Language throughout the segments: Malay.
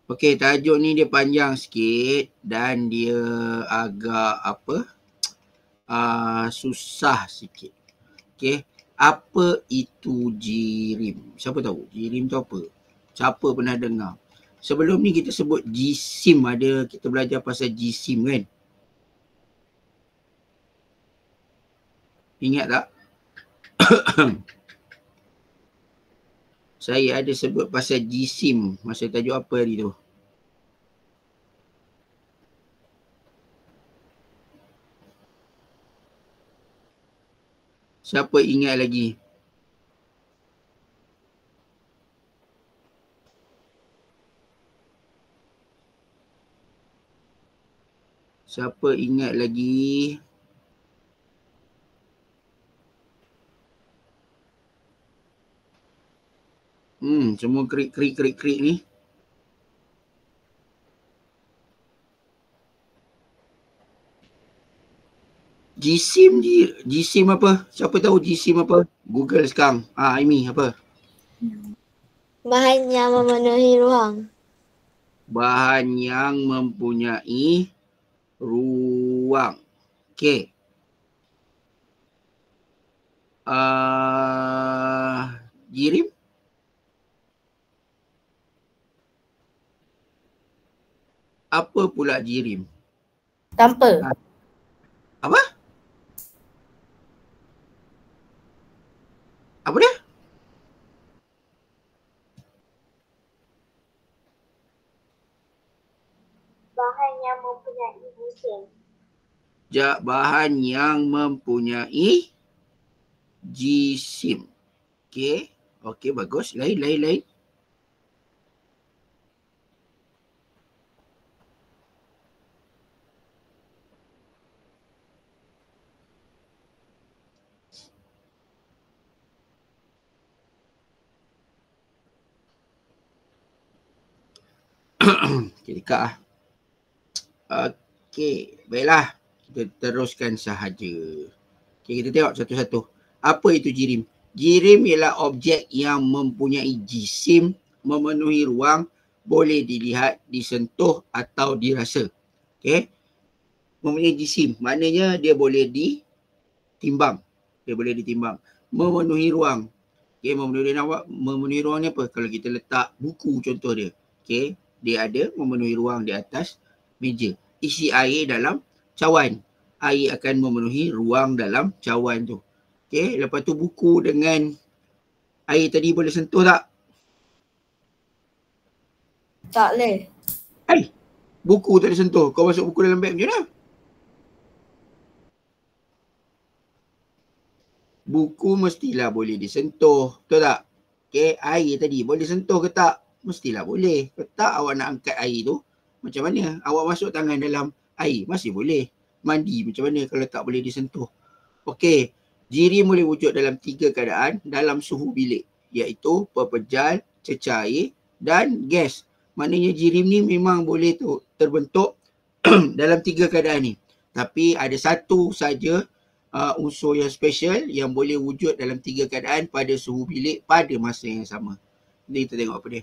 Okey, tajuk ni dia panjang sikit dan dia agak apa? Susah sikit. Okey, apa itu jirim? Siapa tahu jirim tu apa? Siapa pernah dengar? Sebelum ni kita sebut jisim, ada kita belajar pasal jisim kan? Ingat tak? Saya ada sebut pasal jisim masa tajuk apa hari tu? Siapa ingat lagi? Siapa ingat lagi? Semua krik ni. Jisim apa? Siapa tahu jisim apa? Google sekarang. Aimi apa? Bahan yang memenuhi ruang. Bahan yang mempunyai ruang. Okey. Jirim? Apa pula jirim? Tanpa. Apa? Apa dia? Bahan yang mempunyai jisim. Bahan yang mempunyai jisim. Okey. Okey, bagus. Lain. Okay, dekat lah. Okey, baiklah. Kita teruskan sahaja. Okey, kita tengok satu-satu. Apa itu jirim? Jirim ialah objek yang mempunyai jisim, memenuhi ruang, boleh dilihat, disentuh atau dirasa. Okey. Mempunyai jisim, maknanya dia boleh ditimbang. Memenuhi ruang. Okey, memenuhi ruang ni apa? Kalau kita letak buku contoh dia. Okey, dia ada memenuhi ruang di atas meja. Isi air dalam cawan. Air akan memenuhi ruang dalam cawan tu. Okey, lepas tu buku dengan air tadi boleh sentuh tak? Tak boleh. Buku tak boleh sentuh. Kau masuk buku dalam beg macam mana? Buku mestilah boleh disentuh. Betul tak? Okey, air tadi boleh sentuh ke tak? Mestilah boleh. Kalau tak awak nak angkat air tu, macam mana? Awak masuk tangan dalam air, masih boleh. Mandi macam mana kalau tak boleh disentuh? Okey, jirim boleh wujud dalam 3 keadaan dalam suhu bilik, iaitu pepejal, cecair dan gas. Maknanya jirim ni memang boleh tu terbentuk dalam 3 keadaan ni. Tapi ada satu saja unsur yang special yang boleh wujud dalam 3 keadaan pada suhu bilik pada masa yang sama. Jadi kita tengok apa dia.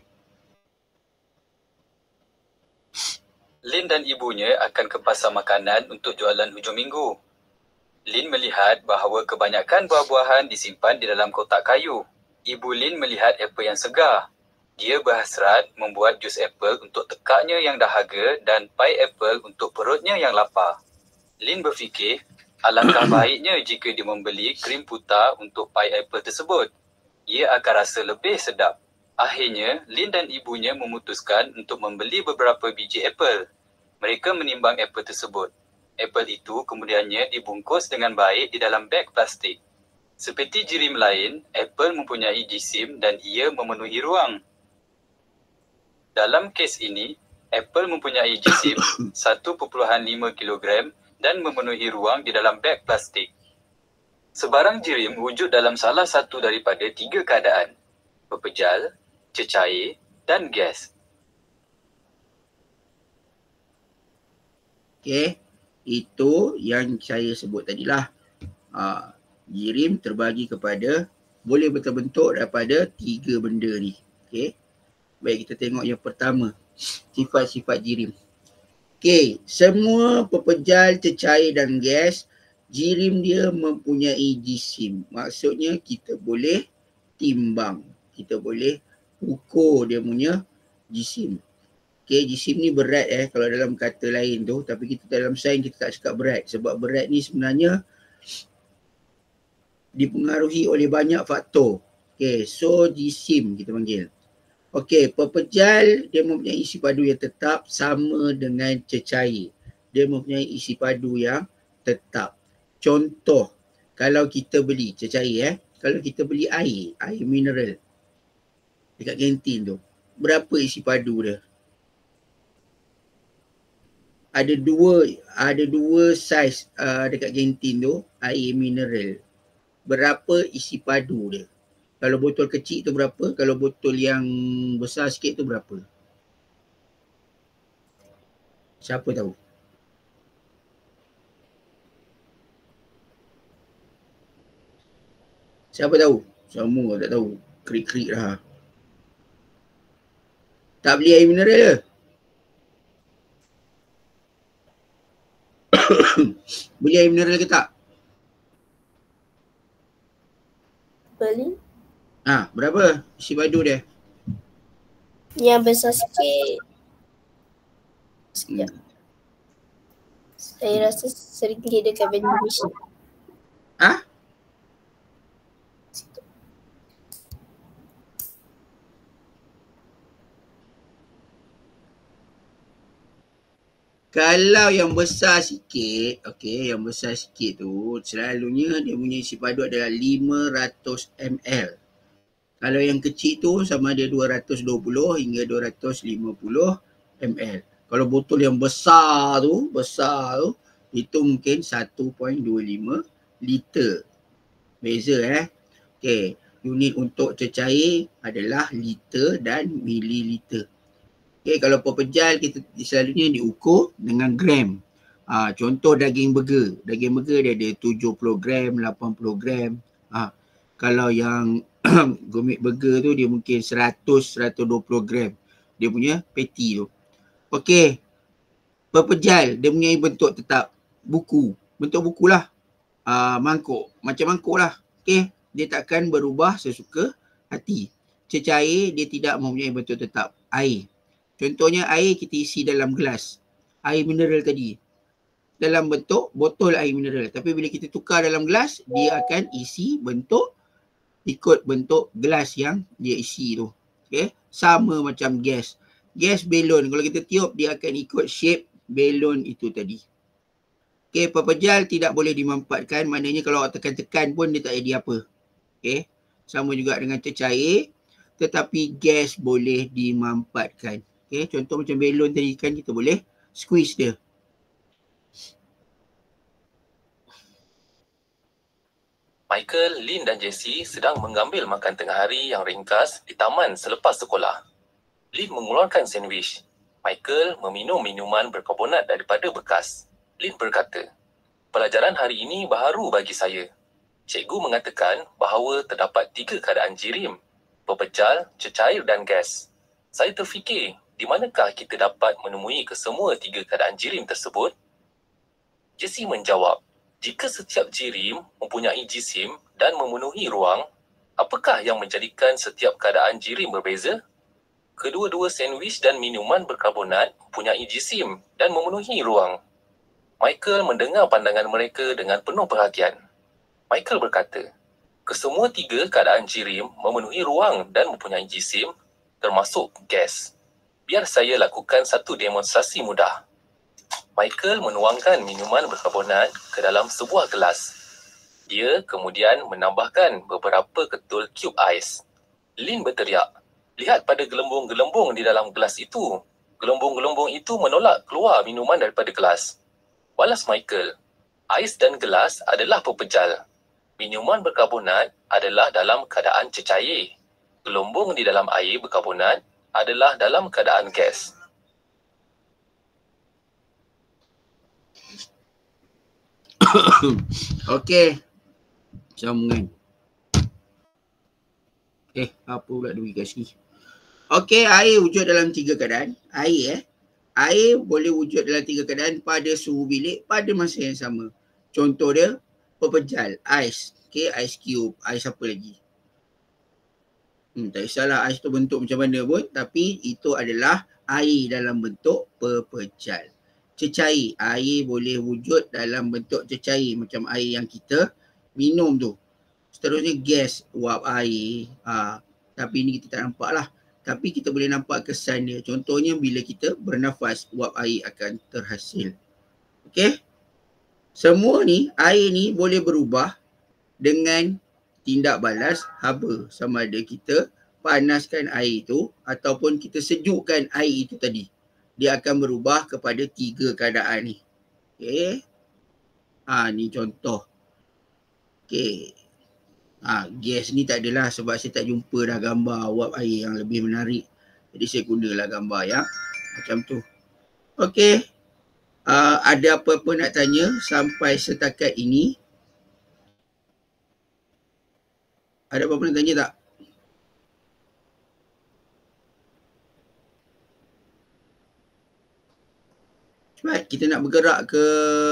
Lin dan ibunya akan ke pasar makanan untuk jualan hujung minggu. Lin melihat bahawa kebanyakan buah-buahan disimpan di dalam kotak kayu. Ibu Lin melihat apel yang segar. Dia berhasrat membuat jus apel untuk tekaknya yang dahaga dan pai apel untuk perutnya yang lapar. Lin berfikir, alangkah baiknya jika dia membeli krim putar untuk pai apel tersebut. Ia akan rasa lebih sedap. Akhirnya, Lin dan ibunya memutuskan untuk membeli beberapa biji apel. Mereka menimbang apel tersebut. Apel itu kemudiannya dibungkus dengan baik di dalam beg plastik. Seperti jirim lain, apel mempunyai jisim dan ia memenuhi ruang. Dalam kes ini, apel mempunyai jisim 1.5 kilogram dan memenuhi ruang di dalam beg plastik. Sebarang jirim wujud dalam salah satu daripada 3 keadaan: pepejal, cecair dan gas. Okey, itu yang saya sebut tadilah. Jirim terbagi kepada, boleh berbentuk daripada 3 benda ni. Okey. Baik, kita tengok yang pertama. Sifat-sifat jirim. Okey, semua pepejal, cecair dan gas, jirim dia mempunyai jisim. Maksudnya kita boleh timbang. Kita boleh ukur dia punya jisim. Okey, jisim ni berat kalau dalam kata lain tu. Tapi kita dalam sains kita tak cakap berat. Sebab berat ni sebenarnya dipengaruhi oleh banyak faktor. Okey, so jisim kita panggil. Okey, pepejal dia mempunyai isi padu yang tetap sama dengan cecair. Dia mempunyai isi padu yang tetap. Contoh, kalau kita beli cecair kalau kita beli air mineral dekat kantin tu, berapa isi padu dia? Ada dua saiz dekat kantin tu, air mineral. Berapa isi padu dia? Kalau botol kecil tu berapa? Kalau botol yang besar sikit tu berapa? Siapa tahu? Siapa tahu? Semua tak tahu. Krik-krik lah. Tak beli air mineral ke? Beli air mineral ke tak? Beli. Berapa isi padu dia? Yang besar sikit. Sekejap. Saya rasa RM1 dekat vending machine. Kalau yang besar sikit, yang besar sikit tu selalunya dia punya isi padu adalah 500 ml. Kalau yang kecil tu sama ada 220 hingga 250 ml. Kalau botol yang besar tu itu mungkin 1.25 liter. Beza Okey, unit untuk cecair adalah liter dan mililiter. Okay, kalau pepejal kita selalunya diukur dengan gram. Contoh daging burger. Daging burger dia ada 70 gram, 80 gram. Kalau yang gourmet burger tu dia mungkin 100-120 gram. Dia punya patty tu. Okey. Pepejal dia punya bentuk tetap buku. Bentuk buku lah. Mangkuk. Macam mangkuk lah. Okey. Dia takkan berubah sesuka hati. Cecair dia tidak mempunyai bentuk tetap. Air. Contohnya air kita isi dalam gelas. Air mineral tadi. Dalam bentuk botol air mineral. Tapi bila kita tukar dalam gelas, dia akan isi bentuk ikut bentuk gelas yang dia isi tu. Okay. Sama macam gas. Gas belon. Kalau kita tiup, dia akan ikut shape belon itu tadi. Okay. Pepejal tidak boleh dimanfaatkan. Maknanya kalau awak tekan-tekan pun dia tak jadi apa. Okay. Sama juga dengan cecair. Tetapi gas boleh dimanfaatkan. Okay, contoh macam belon tadi kan kita boleh squeeze dia. Michael, Lynn dan Jessie sedang mengambil makan tengah hari yang ringkas di taman selepas sekolah. Lynn mengeluarkan sandwich. Michael meminum minuman berkarbonat daripada bekas. Lynn berkata, "Pelajaran hari ini baharu bagi saya. Cikgu mengatakan bahawa terdapat 3 keadaan jirim, pepejal, cecair dan gas. Saya terfikir, di manakah kita dapat menemui kesemua 3 keadaan jirim tersebut?" Jessie menjawab, "Jika setiap jirim mempunyai jisim dan memenuhi ruang, apakah yang menjadikan setiap keadaan jirim berbeza? Kedua-dua sandwich dan minuman berkarbonat mempunyai jisim dan memenuhi ruang." Michael mendengar pandangan mereka dengan penuh perhatian. Michael berkata, "Kesemua 3 keadaan jirim memenuhi ruang dan mempunyai jisim, termasuk gas. Biar saya lakukan satu demonstrasi mudah." Michael menuangkan minuman berkarbonat ke dalam sebuah gelas. Dia kemudian menambahkan beberapa ketul cube ais. Lynn berteriak, "Lihat pada gelembung-gelembung di dalam gelas itu. Gelembung-gelembung itu menolak keluar minuman daripada gelas." Balas Michael, "Ais dan gelas adalah pepejal. Minuman berkarbonat adalah dalam keadaan cecair. Gelembung di dalam air berkarbonat adalah dalam keadaan gas." Okey. Sambungan. Apa pula dia bagi kat sini? Okey, air wujud dalam 3 keadaan. Air boleh wujud dalam 3 keadaan pada suhu bilik pada masa yang sama. Contoh dia, pepejal, ais. Okey, ice cube, ais apa lagi. Tak kisahlah ais tu bentuk macam mana pun, tapi itu adalah air dalam bentuk pepejal. Cecair, air boleh wujud dalam bentuk cecair macam air yang kita minum tu. Seterusnya gas, uap air. Tapi ni kita tak nampak lah. Tapi kita boleh nampak kesan dia. Contohnya bila kita bernafas, uap air akan terhasil. Okey? Semua ni, air ni boleh berubah dengan tindak balas haba. Sama ada kita panaskan air itu ataupun kita sejukkan air itu tadi. Dia akan berubah kepada 3 keadaan ni. Okey? Ni contoh. Okey. Gas ni tak adalah sebab saya tak jumpa dah gambar uap air yang lebih menarik. Jadi saya gunalah gambar yang macam tu. Okey. Ada apa-apa nak tanya sampai setakat ini? Ada apa-apa nak tanya tak? Cepat, kita nak bergerak ke...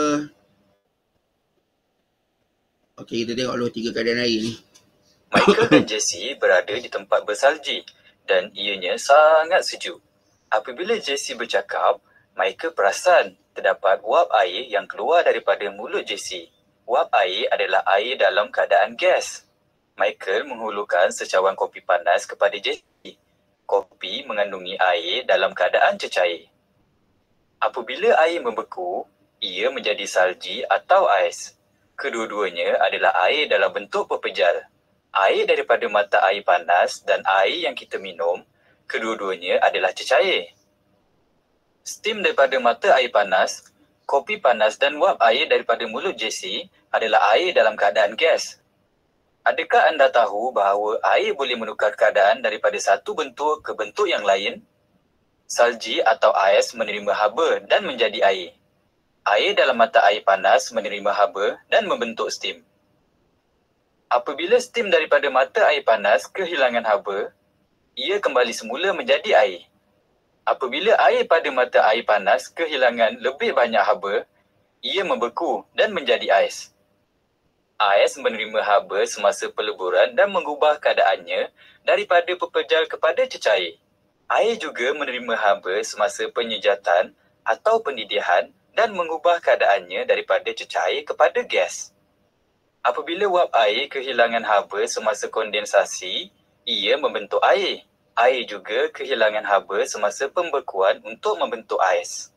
Okey, kita tengok dulu 3 keadaan air ni. Michael dan Jessie berada di tempat bersalji dan ianya sangat sejuk. Apabila Jessie bercakap, Michael perasan terdapat uap air yang keluar daripada mulut Jessie. Uap air adalah air dalam keadaan gas. Michael menghulurkan secawan kopi panas kepada Jessie. Kopi mengandungi air dalam keadaan cecair. Apabila air membeku, ia menjadi salji atau ais. Kedua-duanya adalah air dalam bentuk pepejal. Air daripada mata air panas dan air yang kita minum, kedua-duanya adalah cecair. Steam daripada mata air panas, kopi panas dan uap air daripada mulut Jessie adalah air dalam keadaan gas. Adakah anda tahu bahawa air boleh menukar keadaan daripada satu bentuk ke bentuk yang lain? Salji atau ais menerima haba dan menjadi air. Air dalam mata air panas menerima haba dan membentuk steam. Apabila steam daripada mata air panas kehilangan haba, ia kembali semula menjadi air. Apabila air pada mata air panas kehilangan lebih banyak haba, ia membeku dan menjadi ais. Ais menerima haba semasa peleburan dan mengubah keadaannya daripada pepejal kepada cecair. Air juga menerima haba semasa penyejatan atau pendidihan dan mengubah keadaannya daripada cecair kepada gas. Apabila uap air kehilangan haba semasa kondensasi, ia membentuk air. Air juga kehilangan haba semasa pembekuan untuk membentuk ais.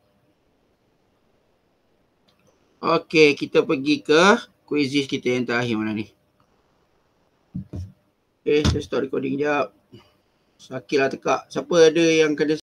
Okey, kita pergi ke quizzes kita yang terakhir mana ni. Saya stop recording sekejap. Sakitlah tekak. Siapa ada yang kena